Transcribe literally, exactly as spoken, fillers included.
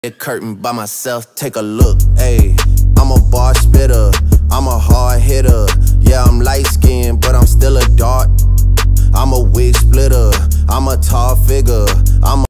A curtain by myself, take a look, ayy. I'm a bar spitter, I'm a hard hitter. Yeah, I'm light skinned, but I'm still a dark. I'm a wig splitter, I'm a tall figure, I'm a